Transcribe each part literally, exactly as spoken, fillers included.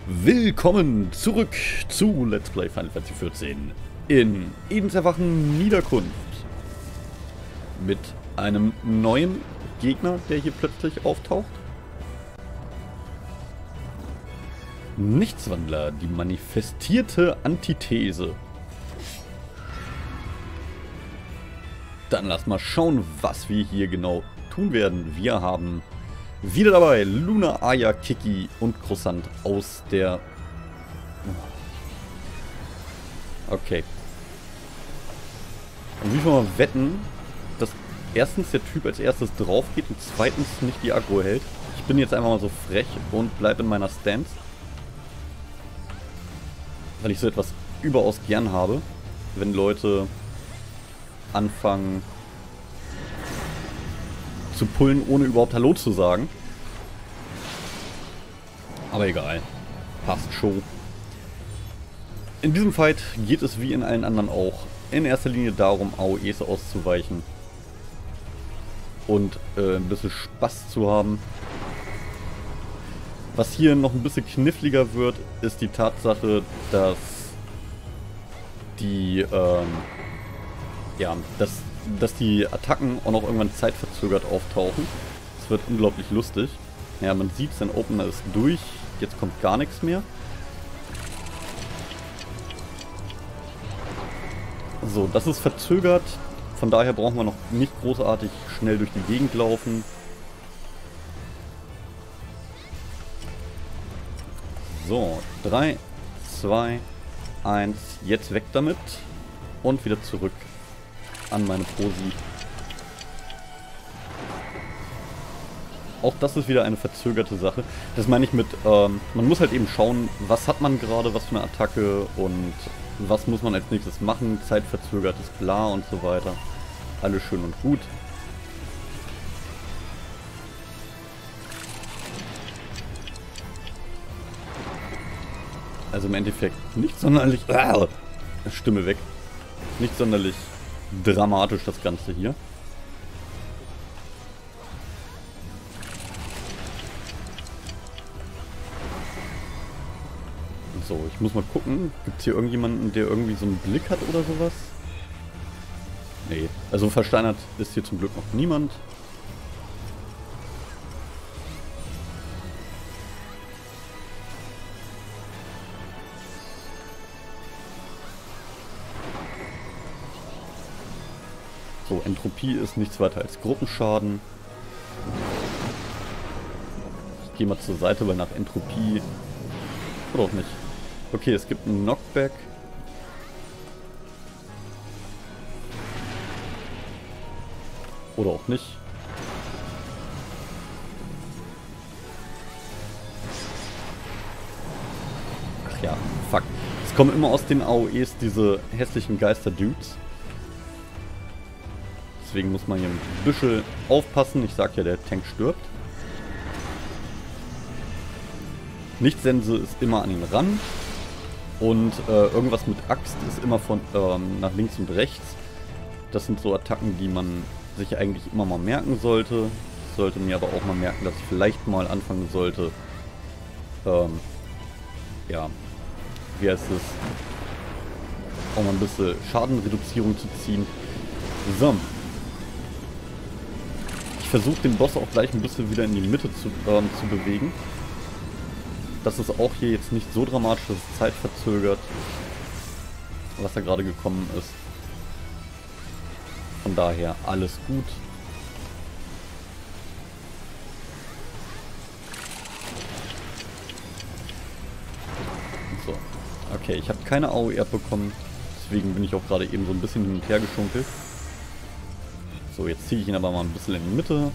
Willkommen zurück zu Let's Play Final Fantasy vierzehn in Edens Erwachen Niederkunft. Mit einem neuen Gegner, der hier plötzlich auftaucht. Nichtswandler, die manifestierte Antithese. Dann lass mal schauen, was wir hier genau tun werden. Wir haben wieder dabei Luna, Aya, Kiki und Croissant aus der... Okay. Und wie viel mal wetten, dass erstens der Typ als erstes drauf geht und zweitens nicht die Aggro hält. Ich bin jetzt einfach mal so frech und bleibe in meiner Stance. Weil ich so etwas überaus gern habe, wenn Leute anfangen zu pullen, ohne überhaupt Hallo zu sagen. Aber egal. Passt schon. In diesem Fight geht es wie in allen anderen auch in erster Linie darum, A O Es auszuweichen. Und äh, ein bisschen Spaß zu haben. Was hier noch ein bisschen kniffliger wird, ist die Tatsache, dass die, ähm, ja, dass dass die Attacken auch noch irgendwann zeitverzögert auftauchen. Das wird unglaublich lustig. Ja, man sieht, sein Opener ist durch. Jetzt kommt gar nichts mehr. So, das ist verzögert. Von daher brauchen wir noch nicht großartig schnell durch die Gegend laufen. So, drei, zwei, eins. Jetzt weg damit. Und wieder zurück an meine Posi. Auch das ist wieder eine verzögerte Sache. Das meine ich mit, ähm, man muss halt eben schauen, was hat man gerade, was für eine Attacke und was muss man als nächstes machen. Zeitverzögert ist klar und so weiter. Alles schön und gut. Also im Endeffekt nicht sonderlich... Ah, Stimme weg. Nicht sonderlich dramatisch das Ganze hier. So, ich muss mal gucken. Gibt es hier irgendjemanden, der irgendwie so einen Blick hat oder sowas? Nee. Also versteinert ist hier zum Glück noch niemand. So, Entropie ist nichts weiter als Gruppenschaden. Ich gehe mal zur Seite, weil nach Entropie... Oder auch nicht. Okay, es gibt einen Knockback. Oder auch nicht. Ach ja, fuck. Es kommen immer aus den A O Es diese hässlichen Geister-Dudes. Deswegen muss man hier ein bisschen aufpassen. Ich sag ja, der Tank stirbt. Nichtsense ist immer an ihn ran. Und äh, irgendwas mit Axt ist immer von ähm, nach links und rechts. Das sind so Attacken, die man sich eigentlich immer mal merken sollte. Ich sollte mir aber auch mal merken, dass ich vielleicht mal anfangen sollte, ähm, ja, wie heißt es, auch mal ein bisschen Schadenreduzierung zu ziehen. So. Ich versuche den Boss auch gleich ein bisschen wieder in die Mitte zu, ähm, zu bewegen. Das ist auch hier jetzt nicht so dramatisch, dass es zeitverzögert, was da gerade gekommen ist. Von daher alles gut. So. Okay, ich habe keine A O E abbekommen. Deswegen bin ich auch gerade eben so ein bisschen hin und her geschunkelt. So, jetzt ziehe ich ihn aber mal ein bisschen in die Mitte.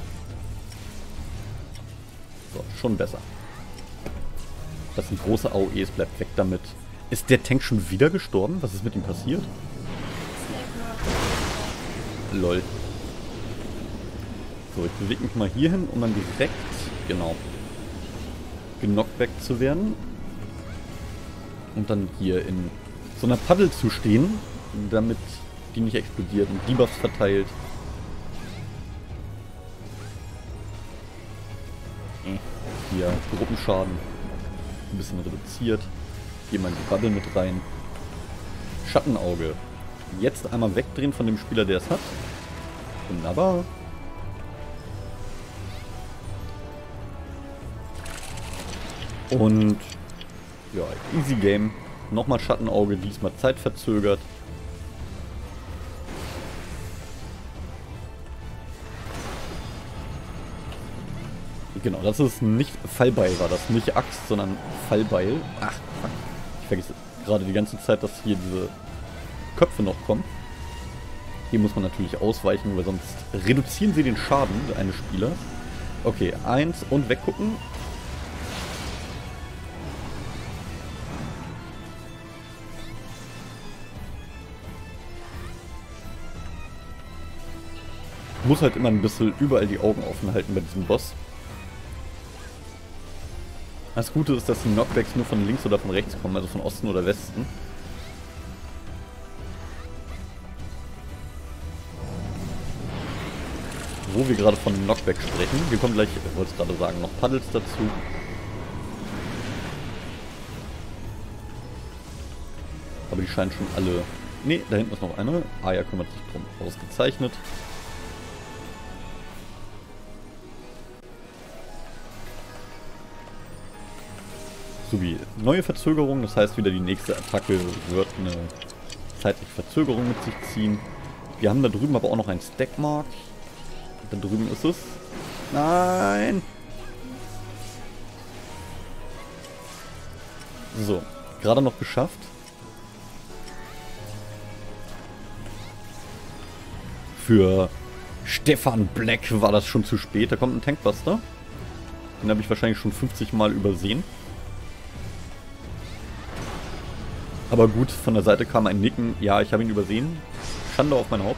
So, schon besser. Das sind große A O Es, bleibt weg damit. Ist der Tank schon wieder gestorben? Was ist mit ihm passiert? Lol. So, ich bewege mich mal hier hin, um dann direkt, genau, genockback zu werden. Und dann hier in so einer Paddel zu stehen, damit die nicht explodiert und Debuffs verteilt. Hier, Gruppenschaden. ein bisschen reduziert. Gehen wir in die Bubble mit rein. Schattenauge. Jetzt einmal wegdrehen von dem Spieler, der es hat. Wunderbar. Und ja, easy game. Nochmal Schattenauge, diesmal zeitverzögert. Genau, das ist nicht Fallbeil, war das. Nicht Axt, sondern Fallbeil. Ach, fuck. Ich vergesse gerade die ganze Zeit, dass hier diese Köpfe noch kommen. Hier muss man natürlich ausweichen, weil sonst reduzieren sie den Schaden eines Spielers. Okay, eins und weggucken. Muss halt immer ein bisschen überall die Augen offen halten bei diesem Boss. Das Gute ist, dass die Knockbacks nur von links oder von rechts kommen, also von Osten oder Westen. Wo wir gerade von Knockback sprechen. Wir kommen gleich, ich wollte es gerade sagen, noch Puddles dazu. Aber die scheinen schon alle... Ne, da hinten ist noch eine. Aya kümmert sich drum. Ausgezeichnet. Sowie neue Verzögerung, das heißt wieder die nächste Attacke wird eine zeitliche Verzögerung mit sich ziehen. Wir haben da drüben aber auch noch ein Stackmark. Da drüben ist es. Nein! So, gerade noch geschafft. Für Stefan Black war das schon zu spät. Da kommt ein Tankbuster. Den habe ich wahrscheinlich schon fünfzig Mal übersehen. Aber gut, von der Seite kam ein Nicken. Ja, ich habe ihn übersehen. Schande auf mein Haupt.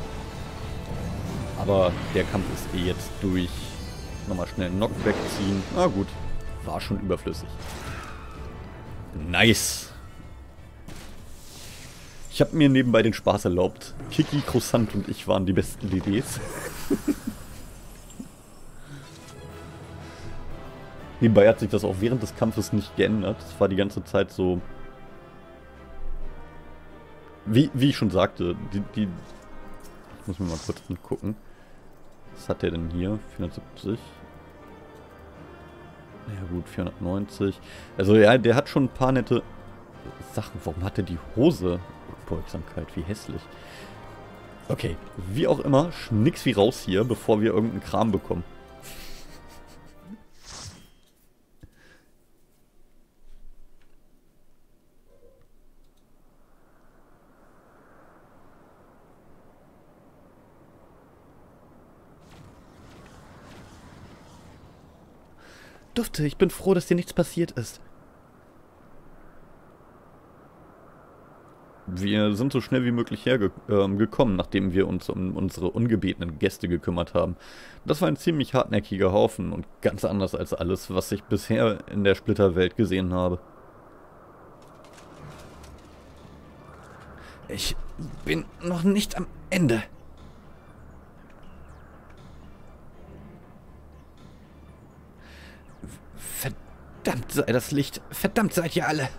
Aber der Kampf ist eh jetzt durch. Nochmal schnell einen Knockback ziehen. Na gut, war schon überflüssig. Nice. Ich habe mir nebenbei den Spaß erlaubt. Kiki, Croissant und ich waren die besten D Ds. Nebenbei hat sich das auch während des Kampfes nicht geändert. Es war die ganze Zeit so... Wie, wie ich schon sagte, die, die... Ich muss mir mal kurz angucken. Was hat der denn hier? vierhundertsiebzig. Ja gut, vierhundertneunzig. Also ja, der hat schon ein paar nette Sachen. Warum hat er die Hose? Beugsamkeit, wie hässlich. Okay, wie auch immer, nix wie raus hier, bevor wir irgendeinen Kram bekommen. Dufte, ich bin froh, dass dir nichts passiert ist. Wir sind so schnell wie möglich hergekommen, äh, nachdem wir uns um unsere ungebetenen Gäste gekümmert haben. Das war ein ziemlich hartnäckiger Haufen und ganz anders als alles, was ich bisher in der Splitterwelt gesehen habe. Ich bin noch nicht am Ende. Verdammt sei das Licht. Verdammt seid ihr alle.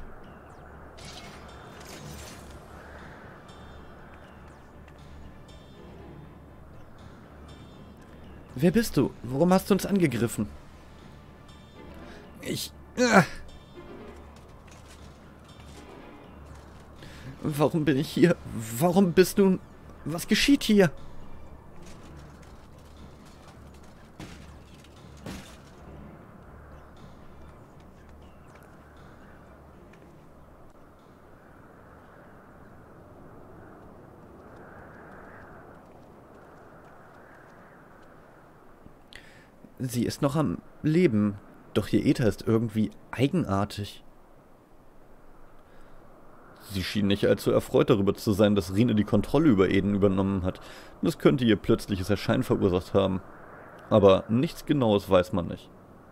Wer bist du? Warum hast du uns angegriffen? Ich... Äh. Warum bin ich hier? Warum bist du... Was geschieht hier? Sie ist noch am Leben, doch ihr Äther ist irgendwie eigenartig. Sie schien nicht allzu erfreut darüber zu sein, dass Rine die Kontrolle über Eden übernommen hat. Das könnte ihr plötzliches Erscheinen verursacht haben. Aber nichts Genaues weiß man nicht.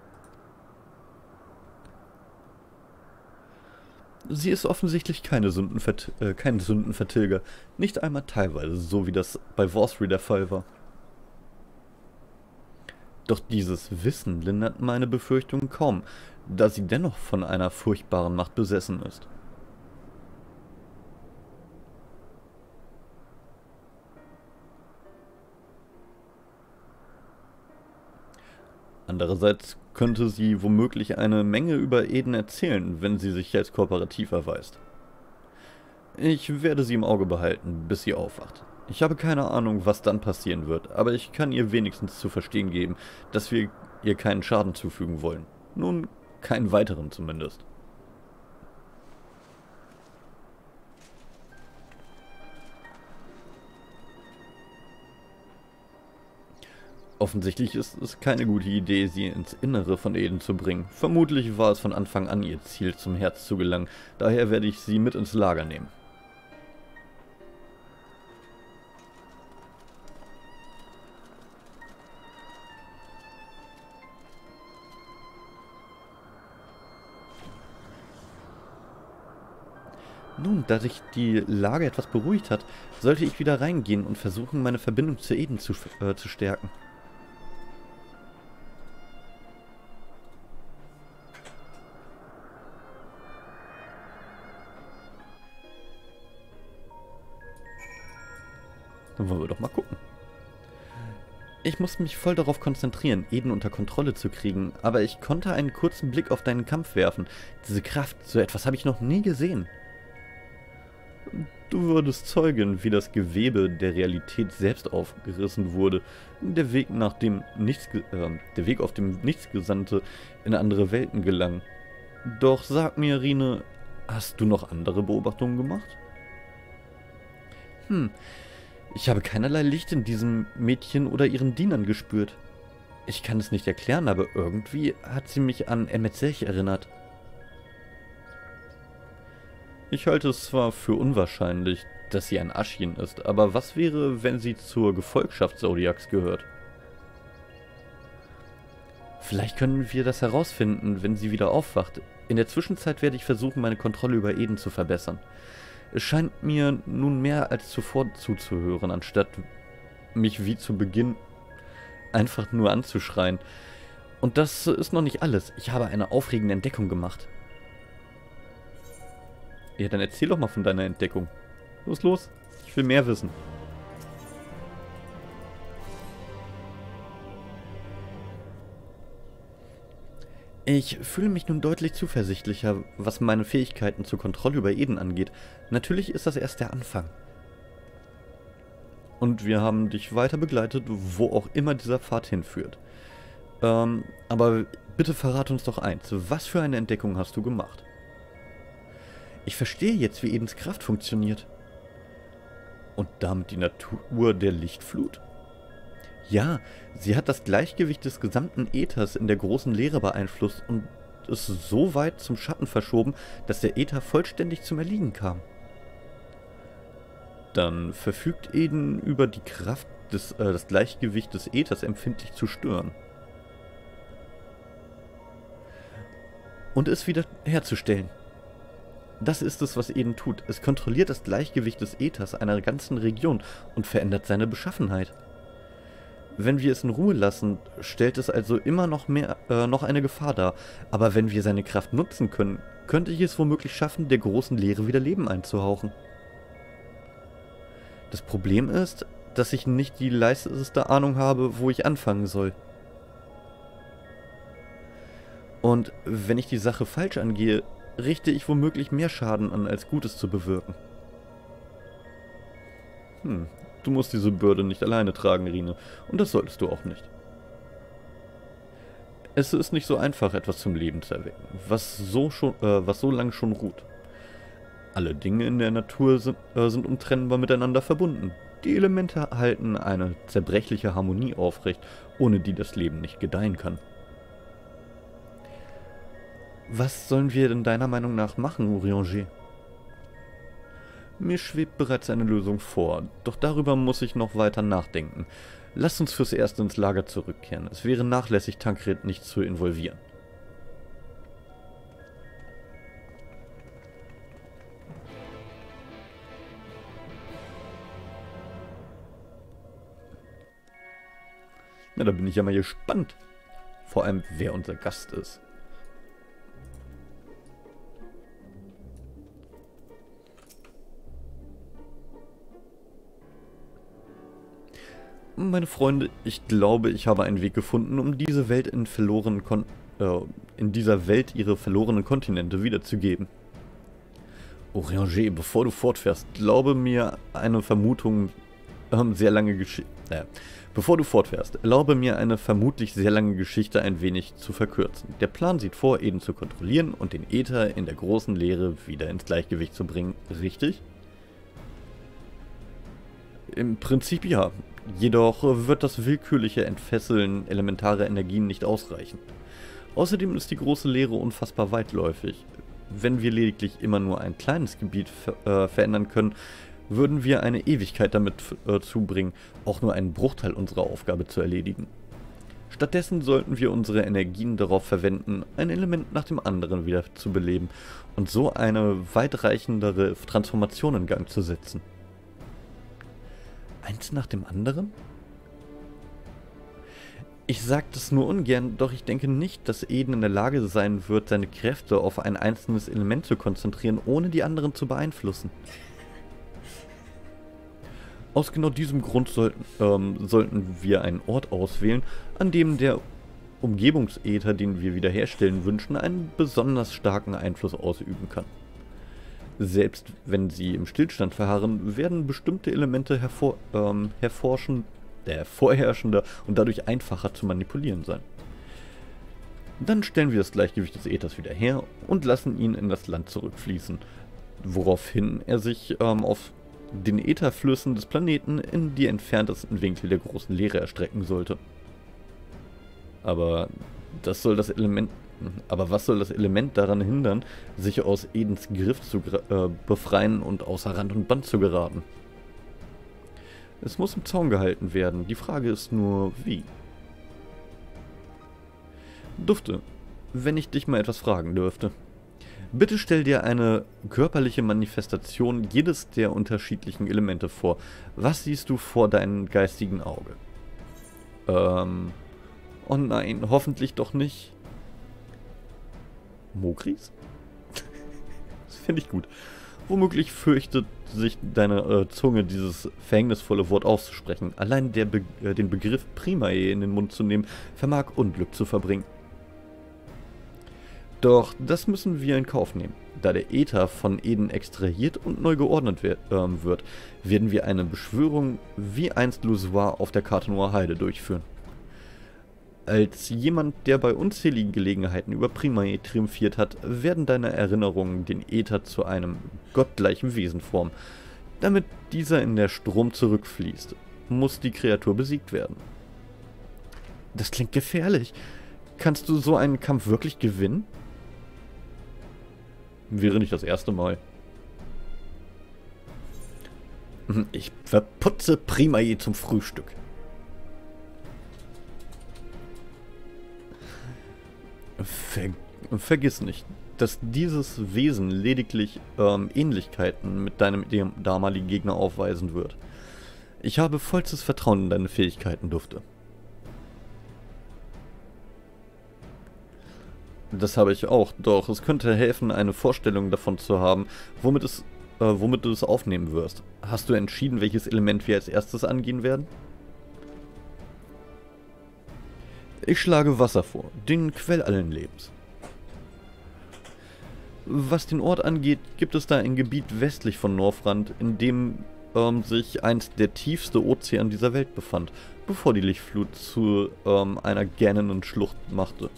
Sie ist offensichtlich keine Sündenvert äh, kein Sündenvertilger. Nicht einmal teilweise, so wie das bei Vorsri der Fall war. Doch dieses Wissen lindert meine Befürchtungen kaum, da sie dennoch von einer furchtbaren Macht besessen ist. Andererseits könnte sie womöglich eine Menge über Eden erzählen, wenn sie sich als kooperativ erweist. Ich werde sie im Auge behalten, bis sie aufwacht. Ich habe keine Ahnung, was dann passieren wird, aber ich kann ihr wenigstens zu verstehen geben, dass wir ihr keinen Schaden zufügen wollen. Nun, keinen weiteren zumindest. Offensichtlich ist es keine gute Idee, sie ins Innere von Eden zu bringen. Vermutlich war es von Anfang an ihr Ziel, zum Herz zu gelangen, daher werde ich sie mit ins Lager nehmen. Nun, da sich die Lage etwas beruhigt hat, sollte ich wieder reingehen und versuchen, meine Verbindung zu Eden zu, äh, zu stärken. Dann wollen wir doch mal gucken. Ich musste mich voll darauf konzentrieren, Eden unter Kontrolle zu kriegen, aber ich konnte einen kurzen Blick auf deinen Kampf werfen. Diese Kraft, so etwas habe ich noch nie gesehen. Du wurdest Zeugin, wie das Gewebe der Realität selbst aufgerissen wurde. Der Weg nach dem Nichts, äh, der Weg auf dem Nichtsgesandte in andere Welten gelang. Doch sag mir, Rine, hast du noch andere Beobachtungen gemacht? Hm, ich habe keinerlei Licht in diesem Mädchen oder ihren Dienern gespürt. Ich kann es nicht erklären, aber irgendwie hat sie mich an Emet-Selch erinnert. Ich halte es zwar für unwahrscheinlich, dass sie ein Aschin ist, aber was wäre, wenn sie zur Gefolgschaft Zodiacs gehört? Vielleicht können wir das herausfinden, wenn sie wieder aufwacht. In der Zwischenzeit werde ich versuchen, meine Kontrolle über Eden zu verbessern. Es scheint mir nun mehr als zuvor zuzuhören, anstatt mich wie zu Beginn einfach nur anzuschreien. Und das ist noch nicht alles. Ich habe eine aufregende Entdeckung gemacht. Ja, dann erzähl doch mal von deiner Entdeckung. Los, los. Ich will mehr wissen. Ich fühle mich nun deutlich zuversichtlicher, was meine Fähigkeiten zur Kontrolle über Eden angeht. Natürlich ist das erst der Anfang. Und wir haben dich weiter begleitet, wo auch immer dieser Pfad hinführt. Ähm, aber bitte verrate uns doch eins. Was für eine Entdeckung hast du gemacht? Ich verstehe jetzt, wie Edens Kraft funktioniert. Und damit die Natur der Lichtflut? Ja, sie hat das Gleichgewicht des gesamten Äthers in der großen Leere beeinflusst und es so weit zum Schatten verschoben, dass der Äther vollständig zum Erliegen kam. Dann verfügt Eden über die Kraft, des, äh, das Gleichgewicht des Äthers empfindlich zu stören. Und es wieder herzustellen. Das ist es, was Eden tut. Es kontrolliert das Gleichgewicht des Äthers einer ganzen Region und verändert seine Beschaffenheit. Wenn wir es in Ruhe lassen, stellt es also immer noch mehr, äh, noch eine Gefahr dar. Aber wenn wir seine Kraft nutzen können, könnte ich es womöglich schaffen, der großen Leere wieder Leben einzuhauchen. Das Problem ist, dass ich nicht die leiseste Ahnung habe, wo ich anfangen soll. Und wenn ich die Sache falsch angehe, richte ich womöglich mehr Schaden an, als Gutes zu bewirken. Hm, du musst diese Bürde nicht alleine tragen, Rine, und das solltest du auch nicht. Es ist nicht so einfach, etwas zum Leben zu erwecken, was so, schon, äh, was so lange schon ruht. Alle Dinge in der Natur sind, äh, sind untrennbar miteinander verbunden. Die Elemente halten eine zerbrechliche Harmonie aufrecht, ohne die das Leben nicht gedeihen kann. Was sollen wir denn deiner Meinung nach machen, Urianger? Mir schwebt bereits eine Lösung vor, doch darüber muss ich noch weiter nachdenken. Lasst uns fürs Erste ins Lager zurückkehren. Es wäre nachlässig, Tancred nicht zu involvieren. Na da bin ich ja mal gespannt. Vor allem, wer unser Gast ist. Meine Freunde, ich glaube, ich habe einen Weg gefunden, um diese Welt in verlorenen Kon äh, in dieser Welt ihre verlorenen Kontinente wiederzugeben. Oranger, bevor du fortfährst, glaube mir eine Vermutung ähm, sehr lange Geschichte. Äh, bevor du fortfährst, erlaube mir eine vermutlich sehr lange Geschichte ein wenig zu verkürzen. Der Plan sieht vor, Eden zu kontrollieren und den Äther in der großen Leere wieder ins Gleichgewicht zu bringen, richtig? Im Prinzip ja. Jedoch wird das willkürliche Entfesseln elementarer Energien nicht ausreichen. Außerdem ist die große Leere unfassbar weitläufig. Wenn wir lediglich immer nur ein kleines Gebiet ver äh, verändern können, würden wir eine Ewigkeit damit äh, zubringen, auch nur einen Bruchteil unserer Aufgabe zu erledigen. Stattdessen sollten wir unsere Energien darauf verwenden, ein Element nach dem anderen wieder zu beleben und so eine weitreichendere Transformation in Gang zu setzen. Eins nach dem anderen? Ich sage das nur ungern, doch ich denke nicht, dass Eden in der Lage sein wird, seine Kräfte auf ein einzelnes Element zu konzentrieren, ohne die anderen zu beeinflussen. Aus genau diesem Grund sollten, ähm, sollten wir einen Ort auswählen, an dem der Umgebungsäther, den wir wiederherstellen wünschen, einen besonders starken Einfluss ausüben kann. Selbst wenn sie im Stillstand verharren, werden bestimmte Elemente hervor, ähm, hervorschen, äh, vorherrschender und dadurch einfacher zu manipulieren sein. Dann stellen wir das Gleichgewicht des Äthers wieder her und lassen ihn in das Land zurückfließen, woraufhin er sich ähm, auf den Ätherflüssen des Planeten in die entferntesten Winkel der großen Leere erstrecken sollte. Aber das soll das Element Aber was soll das Element daran hindern, sich aus Edens Griff zu äh, befreien und außer Rand und Band zu geraten? Es muss im Zaun gehalten werden. Die Frage ist nur, wie? Dufte, wenn ich dich mal etwas fragen dürfte. Bitte stell dir eine körperliche Manifestation jedes der unterschiedlichen Elemente vor. Was siehst du vor deinem geistigen Auge? Ähm... Oh nein, hoffentlich doch nicht. Mogris? Das finde ich gut. Womöglich fürchtet sich deine äh, Zunge, dieses verhängnisvolle Wort auszusprechen. Allein der Be äh, den Begriff Primae in den Mund zu nehmen, vermag Unglück zu verbringen. Doch das müssen wir in Kauf nehmen. Da der Äther von Eden extrahiert und neu geordnet wird, äh, wird werden wir eine Beschwörung wie einst Lussoir auf der Carteneauer Heide durchführen. Als jemand, der bei unzähligen Gelegenheiten über Primae triumphiert hat, werden deine Erinnerungen den Äther zu einem gottgleichen Wesen formen. Damit dieser in der Strom zurückfließt, muss die Kreatur besiegt werden. Das klingt gefährlich. Kannst du so einen Kampf wirklich gewinnen? Wäre nicht das erste Mal. Ich verputze Primae zum Frühstück. Ver vergiss nicht, dass dieses Wesen lediglich ähm, Ähnlichkeiten mit deinem dem damaligen Gegner aufweisen wird. Ich habe vollstes Vertrauen in deine Fähigkeiten, Dufte. Das habe ich auch, doch es könnte helfen, eine Vorstellung davon zu haben, womit, es, äh, womit du es aufnehmen wirst. Hast du entschieden, welches Element wir als erstes angehen werden? Ich schlage Wasser vor, den Quell allen Lebens. Was den Ort angeht, gibt es da ein Gebiet westlich von Northrand, in dem ähm, sich einst der tiefste Ozean dieser Welt befand, bevor die Lichtflut zu ähm, einer gähnenden Schlucht machte.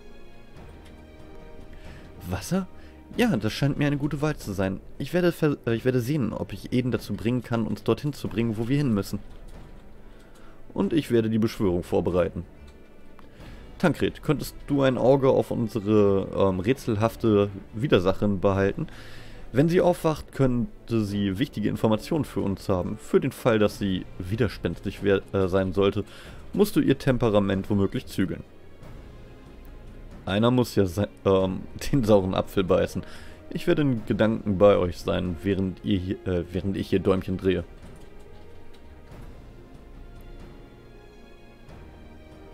Wasser? Ja, das scheint mir eine gute Wahl zu sein. Ich werde, äh, ich werde sehen, ob ich Eden dazu bringen kann, uns dorthin zu bringen, wo wir hin müssen. Und ich werde die Beschwörung vorbereiten. Tancred, könntest du ein Auge auf unsere ähm, rätselhafte Widersacherin behalten? Wenn sie aufwacht, könnte sie wichtige Informationen für uns haben. Für den Fall, dass sie widerspenstig äh, sein sollte, musst du ihr Temperament womöglich zügeln. Einer muss ja ähm, den sauren Apfel beißen. Ich werde in Gedanken bei euch sein, während, ihr hier, äh, während ich hier Däumchen drehe.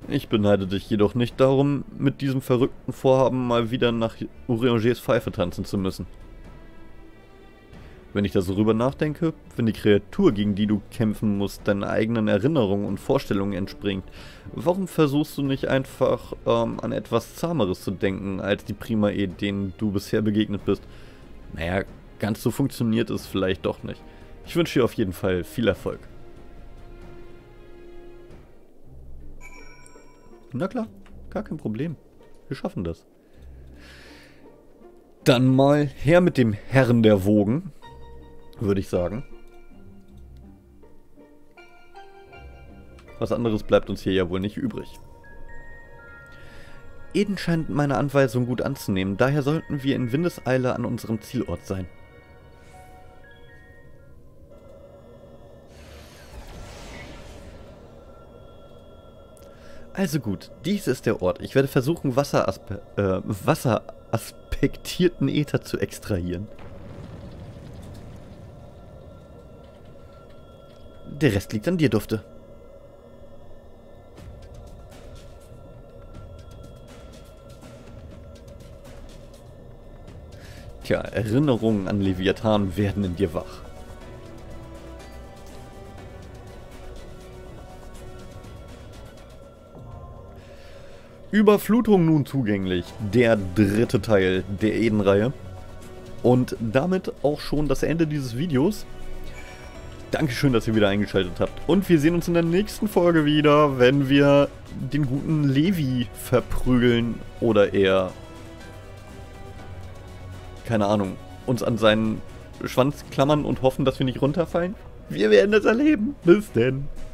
Ich beneide dich jedoch nicht darum, mit diesem verrückten Vorhaben mal wieder nach Uriangers Pfeife tanzen zu müssen. Wenn ich da so rüber nachdenke, wenn die Kreatur, gegen die du kämpfen musst, deinen eigenen Erinnerungen und Vorstellungen entspringt, warum versuchst du nicht einfach ähm, an etwas Zahmeres zu denken, als die Prima-E, denen du bisher begegnet bist? Naja, ganz so funktioniert es vielleicht doch nicht. Ich wünsche dir auf jeden Fall viel Erfolg. Na klar, gar kein Problem. Wir schaffen das. Dann mal her mit dem Herrn der Wogen, würde ich sagen. Was anderes bleibt uns hier ja wohl nicht übrig. Eden scheint meine Anweisung gut anzunehmen, daher sollten wir in Windeseile an unserem Zielort sein. Also gut, dies ist der Ort. Ich werde versuchen, Wasseraspe äh, wasseraspektierten Äther zu extrahieren. Der Rest liegt an dir, Dufte. Tja, Erinnerungen an Leviathan werden in dir wach. Überflutung nun zugänglich, der dritte Teil der Eden-Reihe. Und damit auch schon das Ende dieses Videos. Dankeschön, dass ihr wieder eingeschaltet habt. Und wir sehen uns in der nächsten Folge wieder, wenn wir den guten Levi verprügeln oder eher, keine Ahnung, uns an seinen Schwanz klammern und hoffen, dass wir nicht runterfallen. Wir werden das erleben. Bis denn.